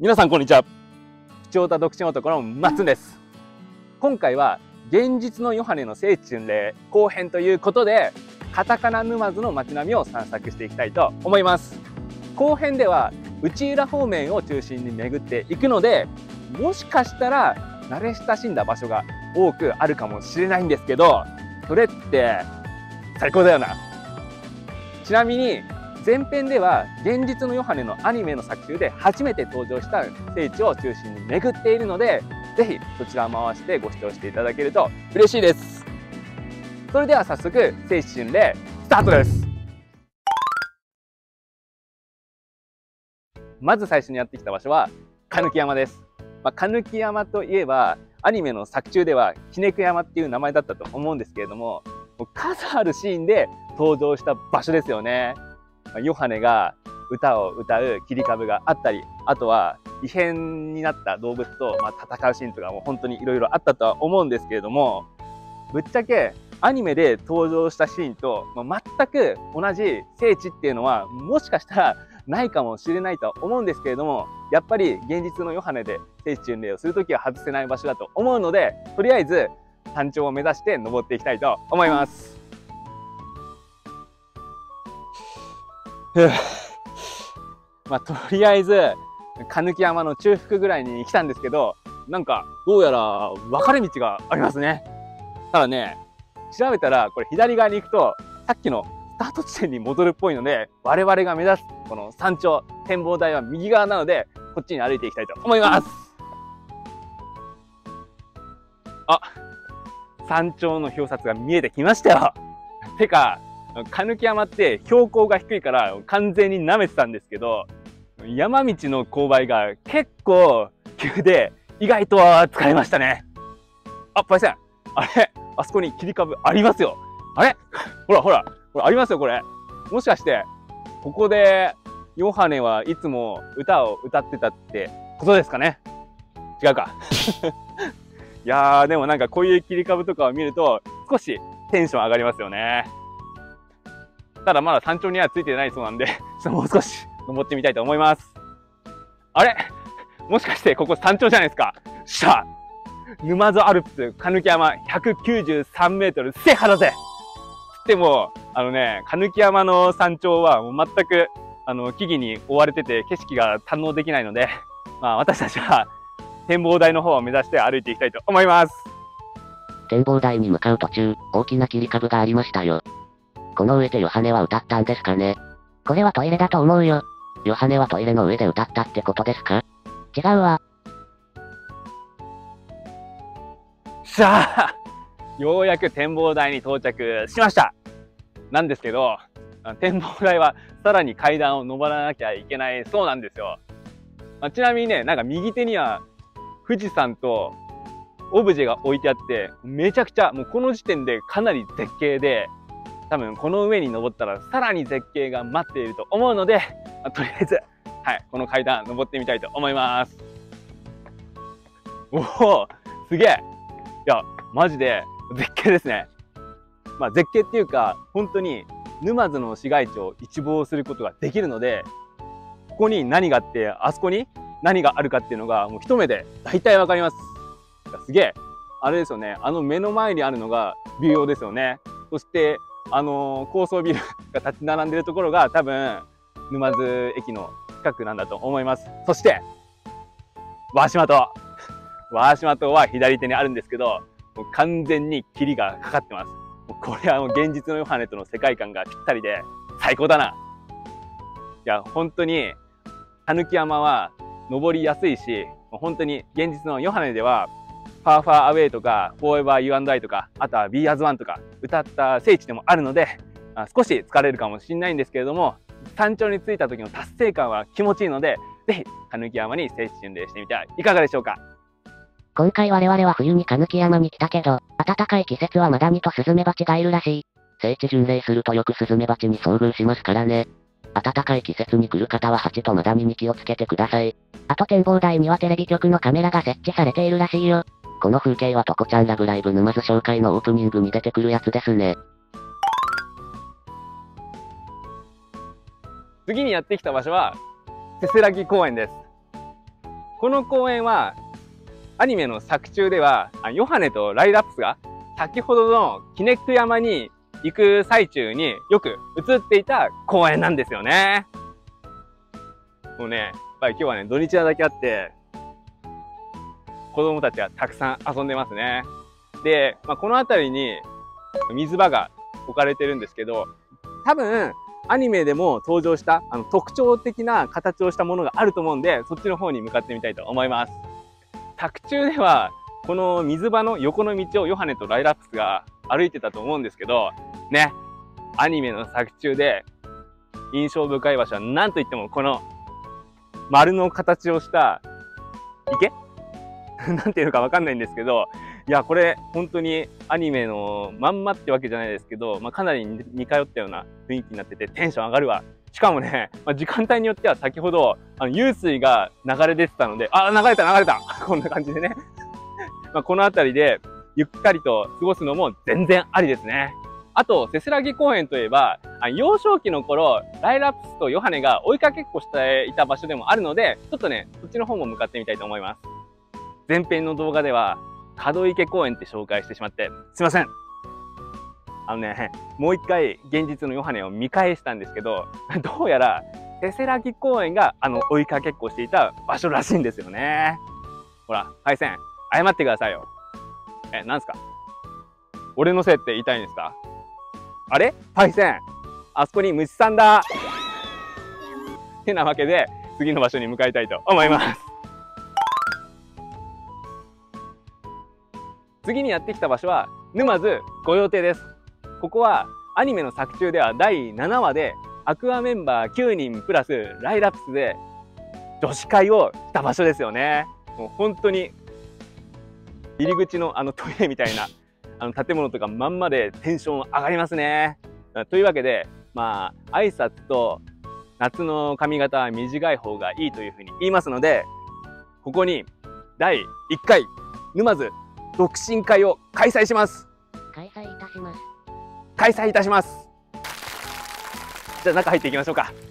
皆さんこんにちは。貴重多独身男のマッツンです。今回は現実のヨハネの聖地巡礼後編ということで、カタカナ沼津の街並みを散策していきたいと思います。後編では内浦方面を中心に巡っていくので、もしかしたら慣れ親しんだ場所が多くあるかもしれないんですけど、それって最高だよな。ちなみに前編では現実のヨハネのアニメの作中で初めて登場した聖地を中心に巡っているので、ぜひそちらを回してご視聴していただけると嬉しいです。それでは早速聖地巡礼スタートです。まず最初にやってきた場所は狸山です。狸山といえばアニメの作中ではきねく山っていう名前だったと思うんですけれども、数あるシーンで登場した場所ですよね。ヨハネが歌を歌う切り株があったり、あとは異変になった動物と戦うシーンとかも本当にいろいろあったとは思うんですけれども、ぶっちゃけアニメで登場したシーンと全く同じ聖地っていうのはもしかしたらないかもしれないとは思うんですけれども、やっぱり現実のヨハネで聖地巡礼をするときは外せない場所だと思うので、とりあえず山頂を目指して登っていきたいと思います。とりあえず狸山の中腹ぐらいに来たんですけど、なんかどうやら分かれ道がありますね。ただね、調べたらこれ左側に行くとさっきのスタート地点に戻るっぽいので、我々が目指すこの山頂展望台は右側なので、こっちに歩いていきたいと思います。山頂の表札が見えてきましたよ。てか狸山って標高が低いから完全に舐めてたんですけど、山道の勾配が結構急で意外と疲れましたね。パイセン、あれ、あそこに切り株ありますよ。あれ、ほらありますよ。これもしかしてここでヨハネはいつも歌を歌ってたってことですかね。違うか。いやー、でもなんかこういう切り株とかを見ると少しテンション上がりますよね。ただまだ山頂にはついてないそうなんで、もう少し登ってみたいと思います。あれ、もしかしてここ山頂じゃないですか。沼津アルプス狸山193メートル制覇だぜ。でも狸山の山頂はもう全く木々に覆われてて景色が堪能できないので、私たちは展望台の方を目指して歩いていきたいと思います。 展望台に向かう途中、大きな切り株がありましたよ。この上でヨハネは歌ったんですかね。 これはトイレだと思うよ。 ヨハネはトイレの上で歌ったってことですか？ 違うわ。 ようやく展望台に到着しました。なんですけど、展望台はさらに階段を登らなきゃいけないそうなんですよ。ちなみにね、なんか右手には富士山とオブジェが置いてあって、めちゃくちゃもうこの時点でかなり絶景で、多分この上に登ったらさらに絶景が待っていると思うので、とりあえず、この階段登ってみたいと思います。おお、すげえ。いや、マジで絶景ですね。絶景っていうか、本当に沼津の市街地を一望することができるので、ここに何があって、あそこに何があるかっていうのがもう一目で大体わかります。すげえ。あれですよね。目の前にあるのがビュー用ですよね。そして高層ビルが立ち並んでるところが多分沼津駅の近くなんだと思います。そして輪島島は左手にあるんですけど、もう完全に霧がかかってます。もうこれはもう現実のヨハネとの世界観がぴったりで最高だな。いや本当に狸山は登りやすいし、本当に現実のヨハネではファーファーアウェイとか、フォーエバーユーアンドアイとか、あとは Be as One とか歌った聖地でもあるので、少し疲れるかもしれないんですけれども、山頂に着いた時の達成感は気持ちいいので、ぜひ狸山に聖地巡礼してみてはいかがでしょうか。 今回我々は冬に狸山に来たけど、暖かい季節はマダニとスズメバチがいるらしい。 聖地巡礼するとよくスズメバチに遭遇しますからね。暖かい季節に来る方はハチとマダニに気をつけてください。 あと展望台にはテレビ局のカメラが設置されているらしいよ。 この風景はトコちゃんラブライブ沼津紹介のオープニングに出てくるやつですね。 次にやってきた場所はせせらぎ公園です。 この公園は、アニメの作中では、ヨハネとライラプスが先ほどのキネック山に行く最中によく映っていた公園なんですよね。もうね、やっぱり今日はね、土日なだけあって、子供たちがたくさん遊んでますね。で、この辺りに水場が置かれてるんですけど、多分、アニメでも登場した特徴的な形をしたものがあると思うんで、そっちの方に向かってみたいと思います。作中では、この水場の横の道をヨハネとライラプスが歩いてたと思うんですけど、ね、アニメの作中で印象深い場所は何といってもこの丸の形をした池なんていうのかわかんないんですけど、いや、これ本当にアニメのまんまってわけじゃないですけど、かなり似通ったような雰囲気になっててテンション上がるわ。しかもね、時間帯によっては先ほど湧水が流れ出てたので、あ、流れたこんな感じでね。この辺りでゆったりと過ごすのも全然ありですね。あと、せせらぎ公園といえば、幼少期の頃、ライラプスとヨハネが追いかけっこしていた場所でもあるので、ちょっとね、そっちの方も向かってみたいと思います。前編の動画では、門池公園って紹介してしまって、すいません。もう一回現実のヨハネを見返したんですけど、どうやら、せせらぎ公園が追いかけっこしていた場所らしいんですよね。ほら、パイセン、謝ってくださいよ。なんすか？俺のせいって言いたいんですか？あれ？パイセン、あそこに虫さんだ。てなわけで、次の場所に向かいたいと思います。次にやってきた場所は、沼津御用邸です。ここは、アニメの作中では第7話で、アクアメンバー9人プラスライラプスで女子会をした場所ですよね。もう本当に、入り口のトイレみたいな建物とかまんまでテンション上がりますね。というわけで、挨拶と夏の髪型は短い方がいいというふうに言いますので、ここに第1回沼津独身会を開催します。 開催いたします。 開催いたします。じゃあ中入っていきましょうか。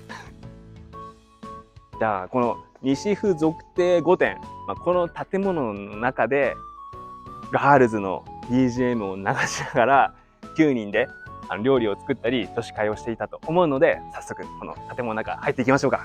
じゃあこの西府属邸御殿、この建物の中でガールズの BGM を流しながら9人で料理を作ったり女子会をしていたと思うので、早速この建物の中入っていきましょうか。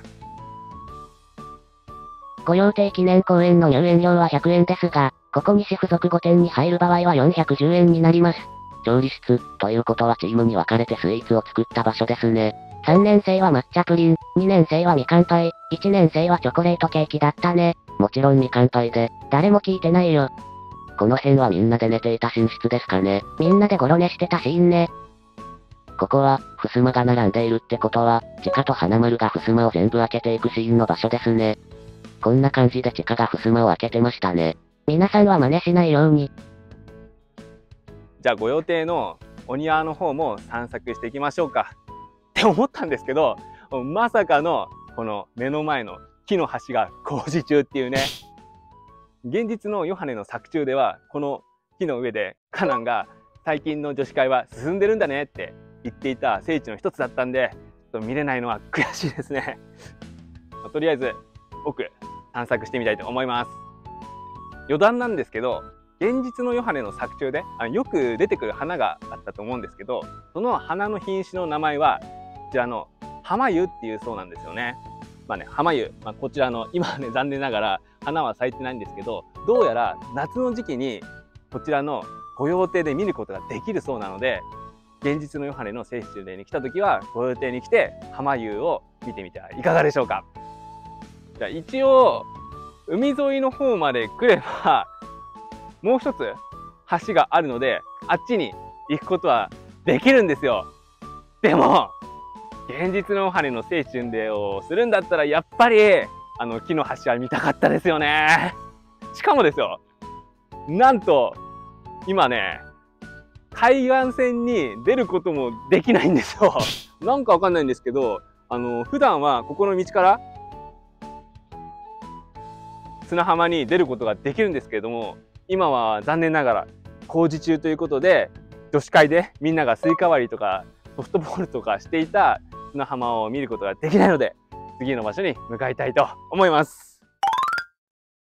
御用邸記念公園の入園料は100円ですが、ここ西付属御殿に入る場合は410円になります。 調理室、ということはチームに分かれてスイーツを作った場所ですね。 3年生は抹茶プリン、2年生はみかんパイ、1年生はチョコレートケーキだったね。 もちろんみかんパイで。 誰も聞いてないよ。 この辺はみんなで寝ていた寝室ですかね。 みんなでゴロ寝してたシーンね。 ここは、襖が並んでいるってことは、チカと花丸が襖を全部開けていくシーンの場所ですね。こんな感じでチカが襖を開けてましたね。 皆さんは真似しないように。 じゃあ御用邸のお庭の方も散策していきましょうか。って思ったんですけど、まさかのこの目の前の木の橋が工事中っていうね。現実のヨハネの作中では、この木の上でカナンが最近の女子会は進んでるんだねって言っていた聖地の一つだったんで、ちょっと見れないのは悔しいですね。とりあえず奥散策してみたいと思います。余談なんですけど、現実のヨハネの作中でよく出てくる花があったと思うんですけど、その花の品種の名前はこちらの浜湯っていうそうなんですよね。浜湯、こちらの今はね、残念ながら花は咲いてないんですけど、どうやら夏の時期にこちらの御用邸で見ることができるそうなので、現実のヨハネの聖地巡礼に来た時は御用邸に来て浜湯を見てみてはいかがでしょうか。じゃあ一応海沿いの方まで来ればもう一つ橋があるので、あっちに行くことはできるんですよ。でも現実のヨハネの聖地巡礼をするんだったらやっぱり木の橋は見たかったですよね。しかもですよ、なんと今ね、海岸線に出ることもできないんですよ。なんかわかんないんですけど、普段はここの道から砂浜に出ることができるんですけれども、今は残念ながら工事中ということで、女子会でみんながスイカ割りとかソフトボールとかしていた砂浜を見ることができないので、次の場所に向かいたいと思います。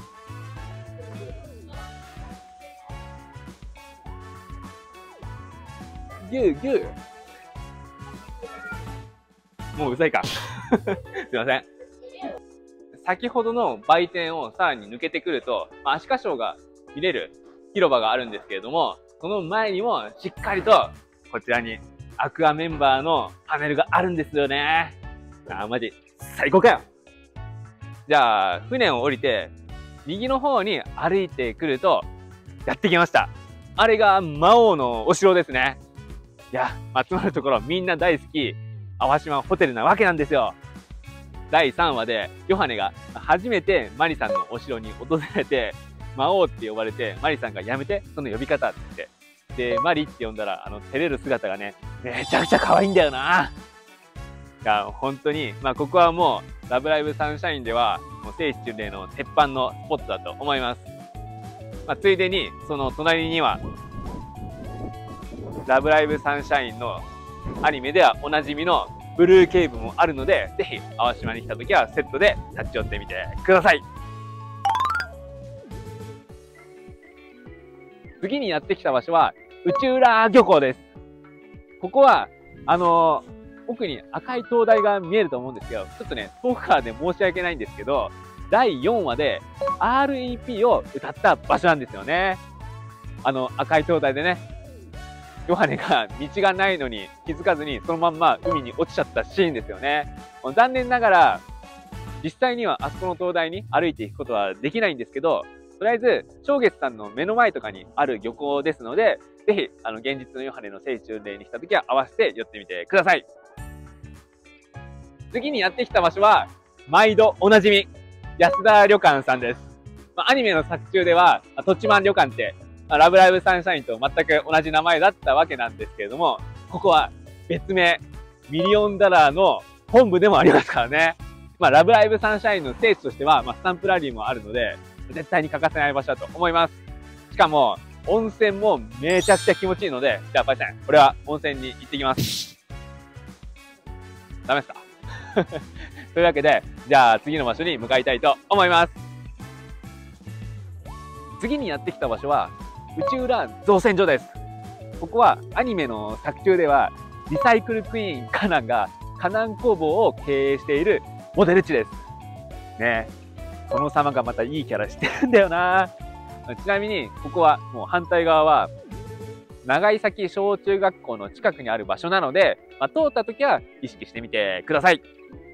ギューギュー。もううざいか。すいません。先ほどの売店をさらに抜けてくると、アシカショーが見れる広場があるんですけれども、その前にもしっかりとこちらにアクアメンバーのパネルがあるんですよね。マジ最高かよ。じゃあ、船を降りて右の方に歩いてくるとやってきました。あれが魔王のお城ですね。いや、集まるところみんな大好き、淡島ホテルなわけなんですよ。第3話で、ヨハネが初めてマリさんのお城に訪れて、魔王って呼ばれて、マリさんがやめて、その呼び方って言って。で、マリって呼んだら、照れる姿がね、めちゃくちゃ可愛いんだよな。いや、本当に、ここはもう、ラブライブサンシャインでは、もう聖地巡礼の鉄板のスポットだと思います。ついでに、その隣には、ラブライブサンシャインのアニメではおなじみのブルーケーブもあるので、ぜひ淡島に来た時はセットで立ち寄ってみてください。次にやってきた場所は内浦漁港です。ここは奥に赤い灯台が見えると思うんですけど、ちょっとね遠くからで申し訳ないんですけど、第4話で REP を歌った場所なんですよね。赤い灯台でね、ヨハネが道がないのに気づかずにそのまんま海に落ちちゃったシーンですよね。残念ながら実際にはあそこの灯台に歩いていくことはできないんですけど、とりあえず正月さんの目の前とかにある漁港ですので、ぜひ現実のヨハネの聖地巡礼に来た時は合わせて寄ってみてください。次にやってきた場所は毎度おなじみ安田旅館さんです。アニメの作中ではとちまん旅館ってラブライブサンシャインと全く同じ名前だったわけなんですけれども、ここは別名、ミリオンダラーの本部でもありますからね。ラブライブサンシャインの聖地としては、スタンプラリーもあるので、絶対に欠かせない場所だと思います。しかも、温泉もめちゃくちゃ気持ちいいので、じゃあパイセン、これは温泉に行ってきます。ダメですかというわけで、じゃあ次の場所に向かいたいと思います。次にやってきた場所は、内浦造船所です。ここはアニメの作中ではリサイクルクイーンカナンがカナン工房を経営しているモデル地です。ね、その様がまたいいキャラしてるんだよな。ちなみにここはもう反対側は長井崎小中学校の近くにある場所なので、通った時は意識してみてください。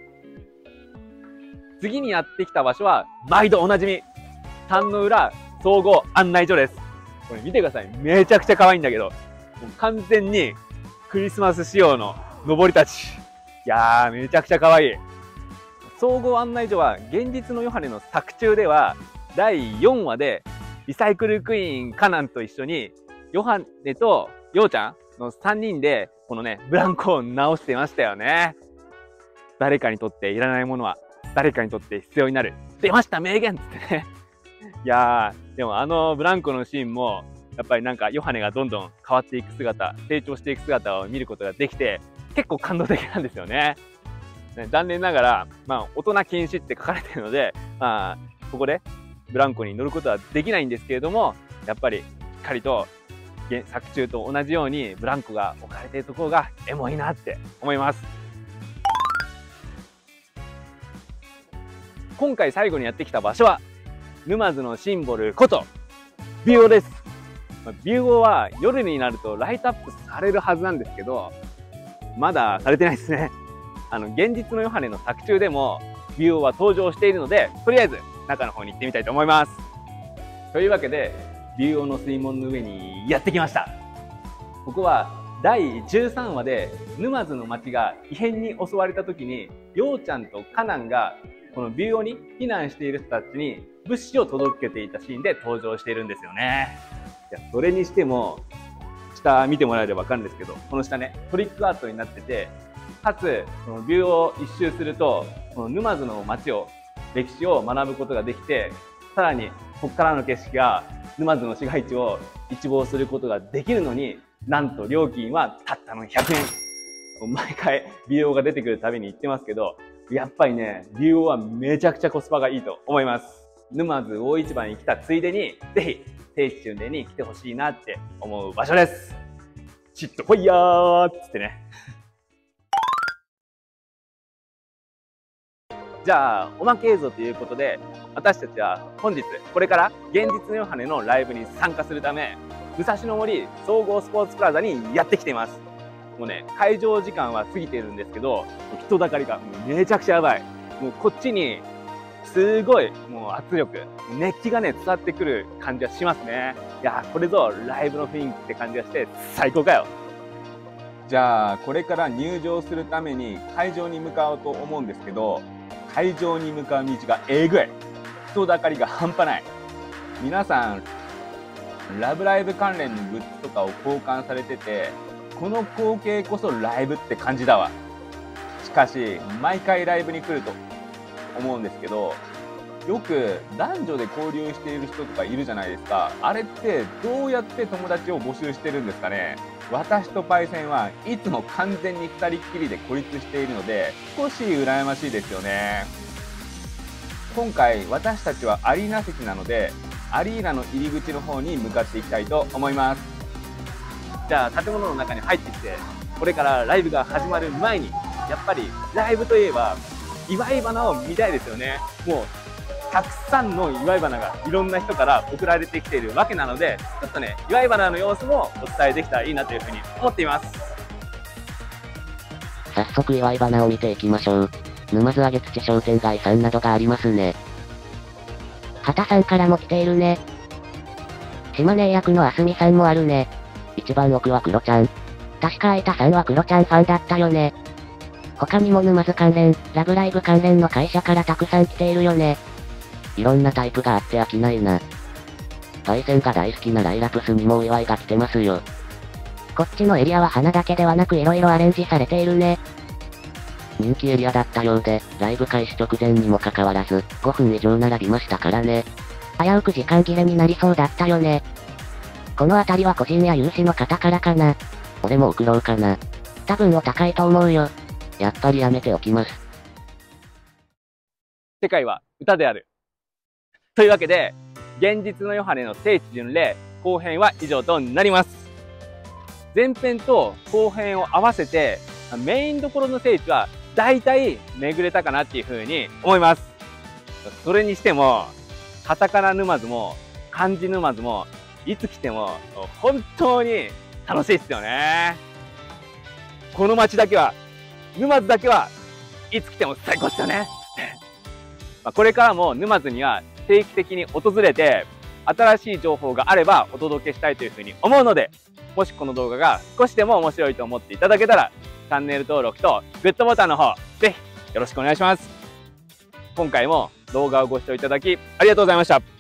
次にやってきた場所は毎度おなじみ三の浦総合案内所です。これ見てください。めちゃくちゃ可愛いんだけど、もう完全にクリスマス仕様の登りたち。いやー、めちゃくちゃ可愛い。総合案内所は現実のヨハネの作中では第4話でリサイクルクイーンカナンと一緒にヨハネとヨウちゃんの3人でこのね、ブランコを直してましたよね。誰かにとっていらないものは誰かにとって必要になる。出ました名言っつってね。いやー、でもブランコのシーンもやっぱりなんかヨハネがどんどん変わっていく姿、成長していく姿を見ることができて、結構感動的なんですよね。残念ながら、大人禁止って書かれているので、ここでブランコに乗ることはできないんですけれども、やっぱりしっかりと作中と同じようにブランコが置かれているところがエモいなって思います。今回最後にやってきた場所は沼津のシンボルことビューオです。ビューオは夜になるとライトアップされるはずなんですけど、まだされてないですね。現実のヨハネの作中でもビューオは登場しているので、とりあえず中の方に行ってみたいと思います。というわけでビューオの水門の上にやってきました。ここは第13話で沼津の町が異変に襲われた時に、ヨウちゃんとカナンがこのビューオに避難している人たちに物資を届けていたシーンで登場しているんですよね。いや、それにしても下見てもらえれば分かるんですけど、この下ね、トリックアートになってて、かつこのビューオを一周するとこの沼津の町を、歴史を学ぶことができて、さらにここからの景色が沼津の市街地を一望することができるのに、なんと料金はたったの100円。毎回ビューオが出てくるたびに言ってますけど、やっぱりね、ビューオはめちゃくちゃコスパがいいと思います。沼津大市場に来たついでに、ぜひ聖地巡礼に来てほしいなって思う場所です。シットファイヤーっつってね。じゃあ、おまけ映像ということで、私たちは本日、これから現実のヨハネのライブに参加するため、武蔵野森総合スポーツプラザにやってきています。もうね、会場時間は過ぎているんですけど、人だかりがめちゃくちゃやばい。もうこっちに、すごい、もう圧力、熱気がね、伝わってくる感じはしますね。いやー、これぞライブの雰囲気って感じがして、最高かよ。じゃあ、これから入場するために会場に向かおうと思うんですけど、会場に向かう道がえぐい。人だかりが半端ない。皆さん、ラブライブ関連のグッズとかを交換されてて、この光景こそライブって感じだわ。しかし、毎回ライブに来ると思うんですけど、よく男女で交流している人とかいるじゃないですか。あれってどうやって友達を募集してるんですかね。私とパイセンはいつも完全に2人っきりで孤立しているので、少し羨ましいですよね。今回私たちはアリーナ席なので、アリーナの入り口の方に向かっていきたいと思います。じゃあ建物の中に入ってきて、これからライブが始まる前に、やっぱりライブといえば祝い花を見たいですよね。もうたくさんの祝い花がいろんな人から送られてきているわけなので、ちょっとね、祝い花の様子もお伝えできたらいいなというふうに思っています。 早速祝い花を見ていきましょう。沼津上げ土商店街さんなどがありますね。 畑さんからも来ているね。島根役のあすみさんもあるね。 一番奥はクロちゃん。 確かあいたさんはクロちゃんファンだったよね。他にも沼津関連、ラブライブ関連の会社からたくさん来ているよね。 いろんなタイプがあって飽きないな。パイセンが大好きなライラプスにもお祝いが来てますよ。 こっちのエリアは花だけではなく色々アレンジされているね。 人気エリアだったようで、ライブ開始直前にもかかわらず、5分以上並びましたからね。 危うく時間切れになりそうだったよね。この辺りは個人や有志の方からかな。 俺も送ろうかな。 多分お高いと思うよ。 やっぱりやめておきます。 世界は歌である。というわけで、現実のヨハネの聖地巡礼後編は以上となります。前編と後編を合わせて、メインどころの聖地は大体巡れたかなっていうふうに思います。それにしても、カタカナ沼津も漢字沼津もいつ来ても本当に楽しいですよね。この街だけは、沼津だけはいつ来ても最高ですよね。これからも沼津には定期的に訪れて、新しい情報があればお届けしたいというふうに思うので、もしこの動画が少しでも面白いと思っていただけたら、チャンネル登録とグッドボタンの方、ぜひよろしくお願いします。今回も動画をご視聴いただきありがとうございました。